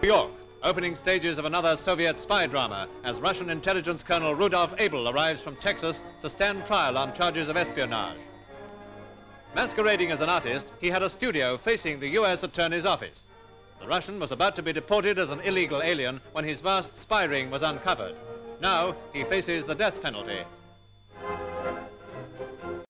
New York, opening stages of another Soviet spy drama as Russian Intelligence Colonel Rudolf Abel arrives from Texas to stand trial on charges of espionage. Masquerading as an artist, he had a studio facing the U.S. Attorney's office. The Russian was about to be deported as an illegal alien when his vast spy ring was uncovered. Now he faces the death penalty